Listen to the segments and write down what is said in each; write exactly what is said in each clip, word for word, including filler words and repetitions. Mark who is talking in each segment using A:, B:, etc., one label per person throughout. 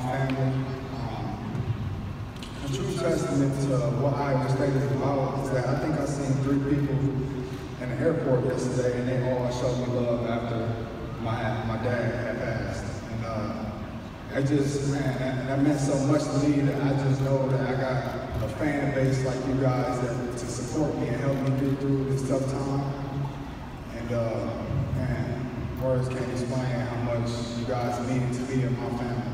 A: family. Um, a true testament to what Iowa State is about is that I think I seen three people in the airport yesterday, and they all showed me love after my my dad had passed. And uh, I just, man, that, that meant so much to me that I just know that I got a fan base like you guys that to support me and help me get through this tough time. And uh, man, words can't explain how much you guys mean to me and my family.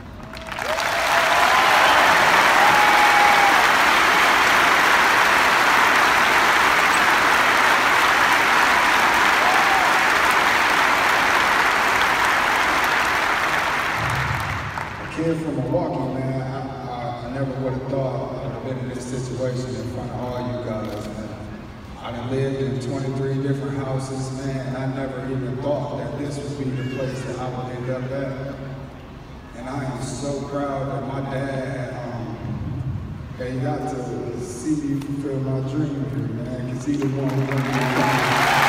A: Kid from Milwaukee, man, I, I, I never would have thought I would have been in this situation in front of all you guys, man. I done lived in twenty-three different houses, man, and I never even thought that this would be the place that I would end up at. And I am so proud that my dad, um, that he got to see me fulfill my dream here, man, because he the one who went through the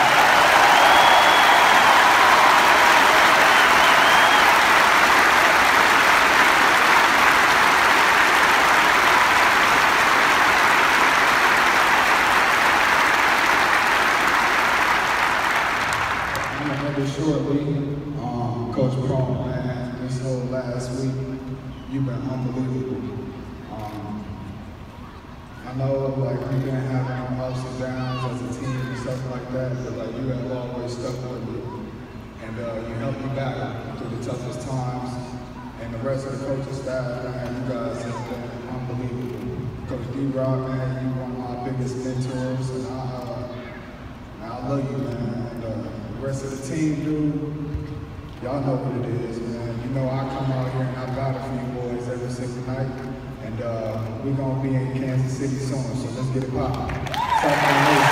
A: shortly, um, Coach Paul, man, this whole last week, you've been unbelievable. Um, I know, like, we've been having ups and downs as a team and stuff like that, but, like, you have always stuck with me. And uh, you helped me back through the toughest times. And the rest of the coaching staff, man, you guys have been unbelievable. Coach D-Rock, man, you're one of my biggest mentors, and I, uh, man, I love you, man. And, uh, the rest of the team, dude, y'all know what it is, man. You know I come out here and I battle for you boys every single night. And uh, we're going to be in Kansas City soon, so let's get it poppin'.